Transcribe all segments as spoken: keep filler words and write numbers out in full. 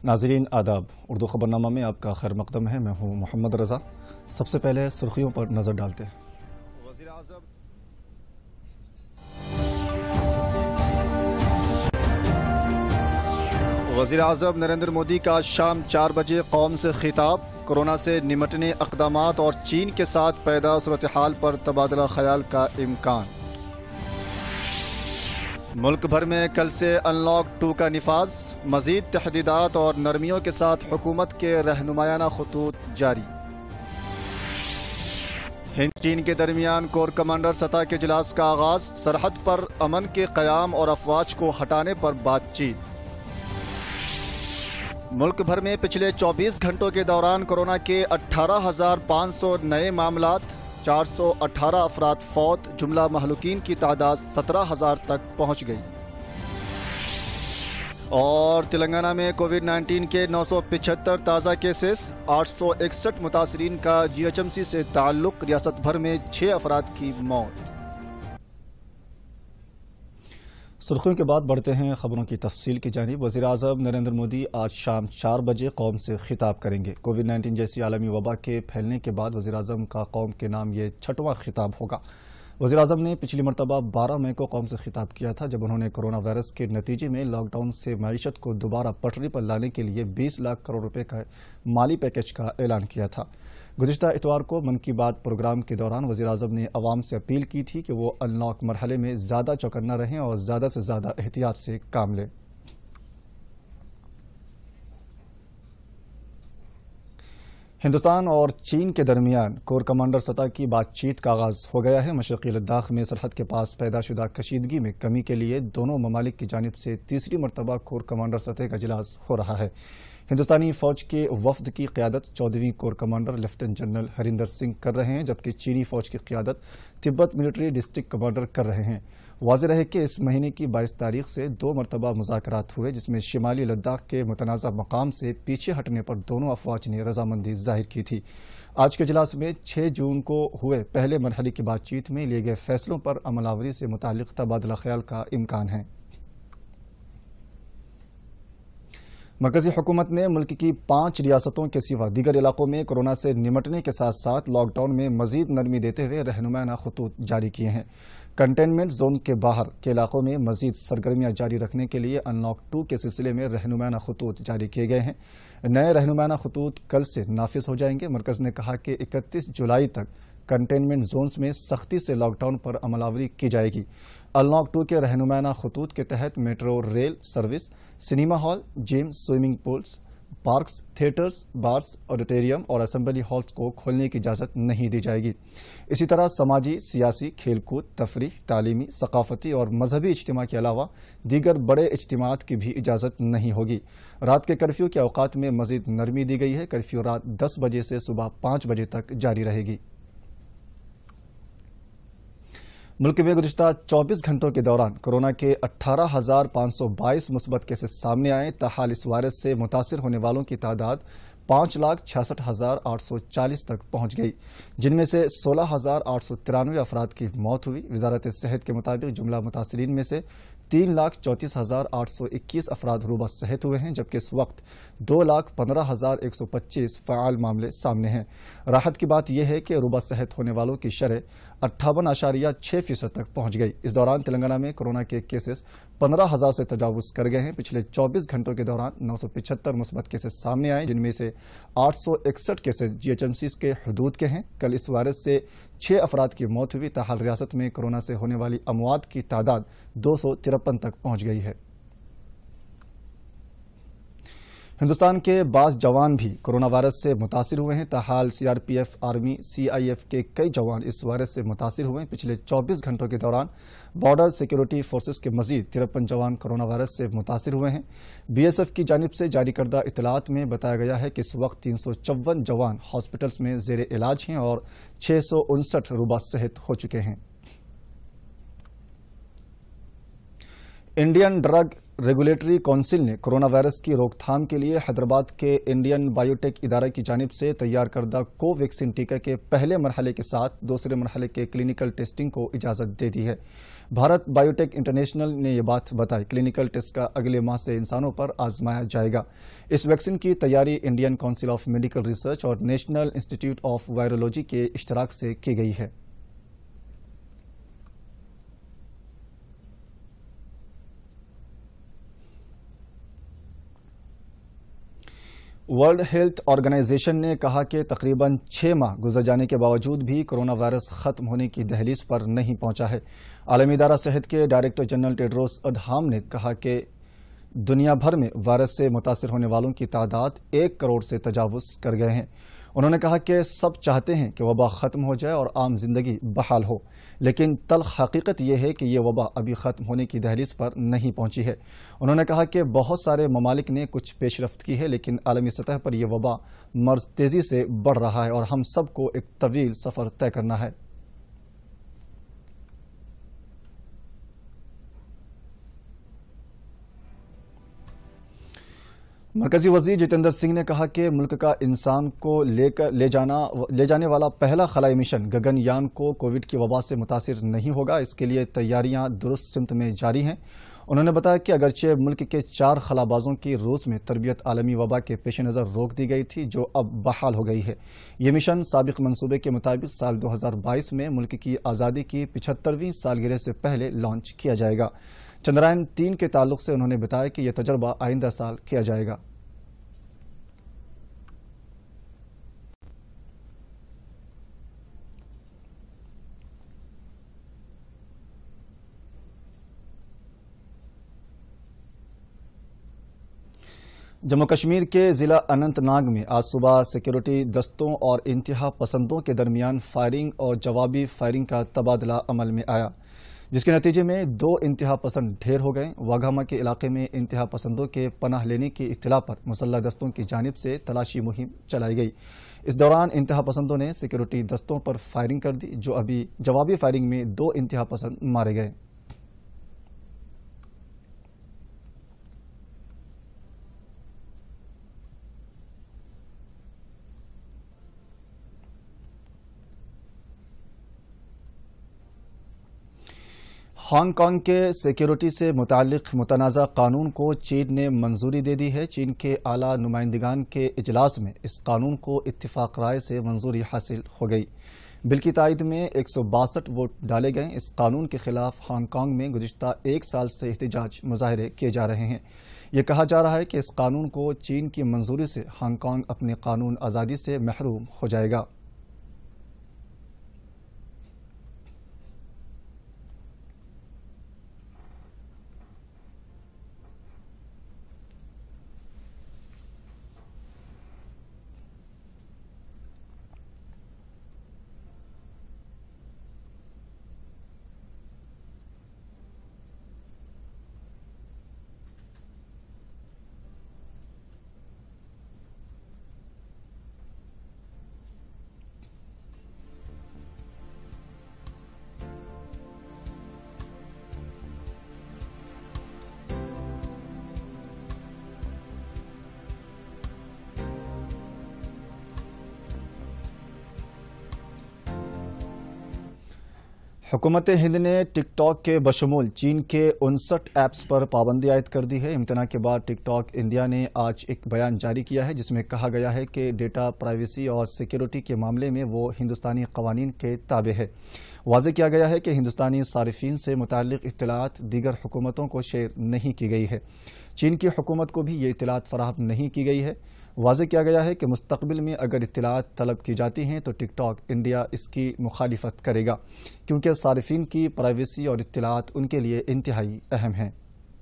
ناظرین آداب، اردو خبرنامہ میں آپ کا خیر مقدم ہے۔ میں ہوں محمد رضا۔ سب سے پہلے سرخیوں پر نظر ڈالتے ہیں۔ وزیر اعظم وزیر اعظم نریندر مودی کا شام چار بجے قوم سے خطاب، کورونا سے نمٹنے اقدامات اور چین کے ساتھ پیدا صورتحال پر تبادلہ خیال کا امکان۔ ملک بھر میں کل سے ان لاک ٹو کا نفاذ، مزید تحدیدات اور نرمیوں کے ساتھ حکومت کے رہنمایانہ خطوط جاری۔ ہند چین کے درمیان کور کمانڈر سطح کے اجلاس کا آغاز، سرحد پر امن کے قیام اور افواج کو ہٹانے پر بات چیت۔ ملک بھر میں پچھلے چوبیس گھنٹوں کے دوران کورونا کے اٹھارہ ہزار پانچ سو نئے معاملات، چار سو اٹھارہ افراد فوت، جملہ مہلوکین کی تعداد سترہ ہزار تک پہنچ گئی۔ اور تلنگانہ میں کووڈ نائنٹین کے نو سو پچہتر تازہ کیسز، آٹھ سو اکسٹھ متاثرین کا جی ایچ ایم سی سے تعلق، ریاست بھر میں چھ افراد کی موت۔ سرخیوں کے بعد بڑھتے ہیں خبروں کی تفصیل کی جانب۔ وزیر اعظم نریندر مودی آج شام چار بجے قوم سے خطاب کریں گے۔ کووڈ نائنٹین جیسی عالمی وبا کے پھیلنے کے بعد وزیر اعظم کا قوم کے نام یہ چھٹواں خطاب ہوگا۔ وزیر اعظم نے پچھلی مرتبہ بارہ مئی کو قوم سے خطاب کیا تھا، جب انہوں نے کورونا وائرس کے نتیجے میں لاک ڈاؤن سے معیشت کو دوبارہ پٹری پر لانے کے لیے بیس لاکھ کروڑ روپے کا مالی پیکیج کا اعلان کیا تھا۔ گزشتہ اتوار کو من کی بات پروگرام کے دوران وزیر اعظم نے عوام سے اپیل کی تھی کہ وہ ان لاک مرحلے میں زیادہ چوکنا رہیں اور زیادہ سے زیادہ احتیاط سے کام لیں۔ ہندوستان اور چین کے درمیان کور کمانڈر سطح کی بات چیت کا آغاز ہو گیا ہے۔ مشرقی لداخ میں سرحد کے پاس پیدا شدہ کشیدگی میں کمی کے لیے دونوں ممالک کی جانب سے تیسری مرتبہ کور کمانڈر سطح کا اجلاس ہو رہا ہے۔ ہندوستانی فوج کے وفد کی قیادت چودہویں corps commander lieutenant general Harinder Singh کر رہے ہیں، جبکہ چینی فوج کی قیادت تبت ملٹری ڈسٹرکٹ کمانڈر کر رہے ہیں۔ واضح رہے کہ اس مہینے کی بائیس تاریخ سے دو مرتبہ مذاکرات ہوئے، جس میں شمالی لداخ کے متنازع مقام سے پیچھے ہٹنے پر دونوں افواج نے رضامندی ظاہر کی تھی۔ آج کے اجلاس میں چھ جون کو ہوئے پہلے مرحلے کی بات چیت میں لیے گئے فیصلوں پر عمل آوری سے متعلق تبادلہ خیال کا امکان ہے۔ مرکزی حکومت نے ملک کی پانچ ریاستوں کے سوا دیگر علاقوں میں کورونا سے نمٹنے کے ساتھ ساتھ لاک ڈاؤن میں مزید نرمی دیتے ہوئے رہنمایانہ خطوط جاری کیے ہیں۔ کنٹینمنٹ زون کے باہر کے علاقوں میں مزید سرگرمیاں جاری رکھنے کے لیے ان لاک ٹو کے سلسلے میں رہنمایانہ خطوط جاری کیے گئے ہیں۔ نئے رہنمایانہ خطوط کل سے نافذ ہو جائیں گے۔ مرکز نے کہا کہ اکتیس جولائی تک کنٹینمنٹ زونز میں سختی سے لاک ڈاؤن پر عمل آوری کی جائے گی۔ ان لاک ٹو کے رہنمایانہ خطوط کے تحت metro rail service, cinema hall, gym, swimming pools, parks, theatres, bars, auditorium اور اسمبلی ہالز کو کھولنے کی اجازت نہیں دی جائے گی۔ اسی طرح سماجی، سیاسی، کھیل کود، تفریح، تعلیمی، ثقافتی اور مذہبی اجتماع کے علاوہ دیگر بڑے اجتماعات کی بھی اجازت نہیں ہوگی۔ رات کے کرفیو کے اوقات میں مزید نرمی دی گئی ہے۔ کرفیو رات دس بجے سے صبح پانچ بجے تک جاری رہے گی۔ ملک میں گزشتہ چوبیس گھنٹوں کے دوران کورونا کے اٹھارہ ہزار پانچ سو بائیس مثبت کیسز سامنے آئے۔ تاحال اس وائرس سے متاثر ہونے والوں کی تعداد پانچ لاکھ چھیاسٹھ ہزار آٹھ سو چالیس تک پہنچ گئی، جن میں سے سولہ ہزار آٹھ سو ترانوے افراد کی موت ہوئی۔ وزارت صحت کے مطابق جملہ متاثرین میں سے تین لاکھ چونتیس ہزار آٹھ سو اکیس افراد روبہ صحت ہوئے ہیں، جبکہ اس وقت دو لاکھ پندرہ ہزار ایک سو پچیس فعال معاملے سامنے ہیں۔ راحت کی بات یہ ہے کہ روبہ صحت ہونے والوں کی شرح اٹھاون اشاریہ چھ فیصد تک پہنچ گئی۔ اس دوران تلنگانہ میں کورونا کے کیسز پندرہ ہزار سے تجاوز کر گئے ہیں۔ پچھلے چوبیس گھنٹوں کے دوران نو سو پچہتر مثبت کیسز سامنے آئے، جن میں سے آٹھ سو اکسٹھ cases G H M C کے حدود کے ہیں۔ کل اس وائرس سے چھ افراد کی موت ہوئی۔ تاحال ریاست میں کورونا سے ہونے والی اموات کی تعداد دو سو ترپن تک پہنچ گئی ہے۔ ہندوستان کے بعض جوان بھی کورونا وائرس سے متاثر ہوئے ہیں۔ تاحال C R P F, army, C I F کے کئی جوان اس وائرس سے متاثر ہوئے ہیں۔ پچھلے چوبیس گھنٹوں کے دوران بارڈر سیکیورٹی فورسز کے مزید ترپن جوان کورونا وائرس سے متاثر ہوئے ہیں۔ بی ایس ایف کی جانب سے جاری کردہ اطلاعات میں بتایا گیا ہے کہ اس وقت تین سو چون جوان ہاسپٹلز میں زیر علاج ہیں اور چھ سو انسٹھ روبہ صحت ہو چکے ہیں۔ انڈین ڈرگ ریگولیٹری کونسل نے کورونا وائرس کی روک تھام کے لیے حیدرآباد کے انڈین بایوٹیک ادارے کی جانب سے تیار کردہ کو ویکسین ٹیکہ کے پہلے مرحلے کے ساتھ دوسرے مرحلے کے کلینکل ٹیسٹنگ کو اجازت دے دی ہے۔ بھارت بایوٹیک انٹرنیشنل نے یہ بات بتائی۔ کلینکل ٹیسٹ کا اگلے ماہ سے انسانوں پر آزمایا جائے گا۔ اس ویکسین کی تیاری Indian council of medical research اور national institute of virology کے اشتراک سے کی گئی ہے۔ ورلڈ ہیلتھ آرگنائزیشن نے کہا کہ تقریباً چھ ماہ گزر جانے کے باوجود بھی کرونا وائرس ختم ہونے کی دہلیز پر نہیں پہنچا ہے۔ عالمی ادارہ صحت کے ڈائریکٹر جنرل ٹیڈروس اڈھام نے کہا کہ دنیا بھر میں وائرس سے متاثر ہونے والوں کی تعداد ایک کروڑ سے تجاوز کر گئے ہیں۔ انہوں نے کہا کہ سب چاہتے ہیں کہ وبا ختم ہو جائے اور عام زندگی بحال ہو، لیکن تلخ حقیقت یہ ہے کہ یہ وبا ابھی ختم ہونے کی دہلیز پر نہیں پہنچی ہے۔ انہوں نے کہا کہ بہت سارے ممالک نے کچھ پیش رفت کی ہے، لیکن عالمی سطح پر یہ وبا مرض تیزی سے بڑھ رہا ہے اور ہم سب کو ایک طویل سفر طے کرنا ہے۔ مرکزی وزیر جتیندر سنگھ نے کہا کہ ملک کا انسان کو لے کر لے جانا لے جانے والا پہلا خلائی مشن گگن یان کو کووڈ کی وبا سے متاثر نہیں ہوگا۔ اس کے لیے تیاریاں درست سمت میں جاری ہیں۔ انہوں نے بتایا کہ اگرچہ ملک کے چار خلابازوں کی روس میں تربیت عالمی وبا کے پیش نظر روک دی گئی تھی، جو اب بحال ہو گئی ہے۔ یہ مشن سابق منصوبے کے مطابق سال دو ہزار بائیس میں ملک کی آزادی کی پچہترویں سالگرہ سے پہلے لانچ کیا جائے گا۔ چندرائن تین کے تعلق سے انہوں نے بتایا کہ یہ تجربہ آئندہ سال کیا جائے گا۔ جموں کشمیر کے ضلع اننت ناگ میں آج صبح سیکیورٹی دستوں اور انتہا پسندوں کے درمیان فائرنگ اور جوابی فائرنگ کا تبادلہ عمل میں آیا، جس کے نتیجے میں دو انتہا پسند ڈھیر ہو گئے۔ واگھاما کے علاقے میں انتہا پسندوں کے پناہ لینے کی اطلاع پر مسلح دستوں کی جانب سے تلاشی مہم چلائی گئی۔ اس دوران انتہا پسندوں نے سیکیورٹی دستوں پر فائرنگ کر دی، جو ابھی جوابی فائرنگ میں دو انتہا پسند مارے گئے۔ ہانگ کانگ کے سیکیورٹی سے متعلق متنازع قانون کو چین نے منظوری دے دی ہے۔ چین کے اعلیٰ نمائندگان کے اجلاس میں اس قانون کو اتفاق رائے سے منظوری حاصل ہو گئی۔ بل کی تائید میں ایک سو باسٹھ ووٹ ڈالے گئے۔ اس قانون کے خلاف ہانگ کانگ میں گزشتہ ایک سال سے احتجاج مظاہرے کیے جا رہے ہیں۔ یہ کہا جا رہا ہے کہ اس قانون کو چین کی منظوری سے ہانگ کانگ اپنے قانون آزادی سے محروم ہو جائے گا۔ حکومت ہند نے ٹک ٹاک کے بشمول چین کے انسٹھ ایپس پر پابندی عائد کر دی ہے۔ امتناع کے بعد ٹک ٹاک انڈیا نے آج ایک بیان جاری کیا ہے، جس میں کہا گیا ہے کہ ڈیٹا پرائیویسی اور سیکیورٹی کے معاملے میں وہ ہندوستانی قوانین کے تابع ہے۔ واضح کیا گیا ہے کہ ہندوستانی صارفین سے متعلق اطلاعات دیگر حکومتوں کو شیئر نہیں کی گئی ہے۔ چین کی حکومت کو بھی یہ اطلاعات فراہم نہیں کی گئی ہے۔ واضح کیا گیا ہے کہ مستقبل میں اگر اطلاعات طلب کی جاتی ہیں تو ٹک ٹاک انڈیا اس کی مخالفت کرے گا، کیونکہ صارفین کی پرائیویسی اور اطلاعات ان کے لیے انتہائی اہم ہیں۔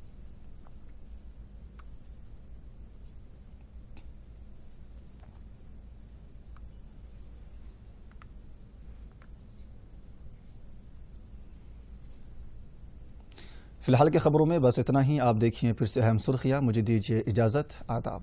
فی الحال کی خبروں میں بس اتنا ہی۔ آپ دیکھیے پھر سے اہم سرخیاں۔ مجھے دیجیے اجازت۔ آداب۔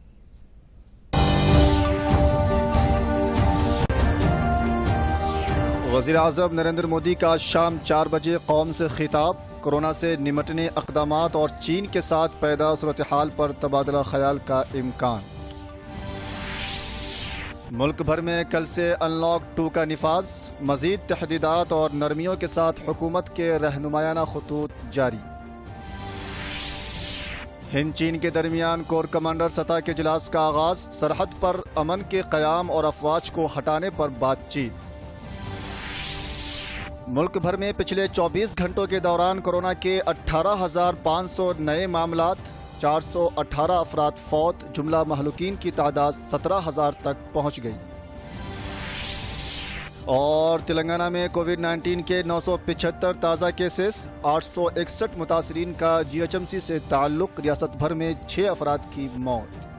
وزیر اعظم نریندر مودی کا شام چار بجے قوم سے خطاب۔ کورونا سے نمٹنے اقدامات اور چین کے ساتھ پیدا صورتحال پر تبادلہ خیال کا امکان۔ ملک بھر میں کل سے ان لاک ٹو کا نفاذ، مزید تحدیدات اور نرمیوں کے ساتھ حکومت کے رہنمایانہ خطوط جاری۔ ہند چین کے درمیان کور کمانڈر سطح کے اجلاس کا آغاز، سرحد پر امن کے قیام اور افواج کو ہٹانے پر بات چیت۔ ملک بھر میں پچھلے چوبیس گھنٹوں کے دوران کورونا کے اٹھارہ ہزار پانچ سو نئے معاملات، چار سو اٹھارہ افراد فوت، جملہ مہلوکین کی تعداد سترہ ہزار تک پہنچ گئی۔ اور تلنگانہ میں کووڈ نائنٹین کے نو سو پچہتر تازہ کیسز، آٹھ سو اکسٹھ متاثرین کا جی ایچ ایم سی سے تعلق، ریاست بھر میں چھ افراد کی موت۔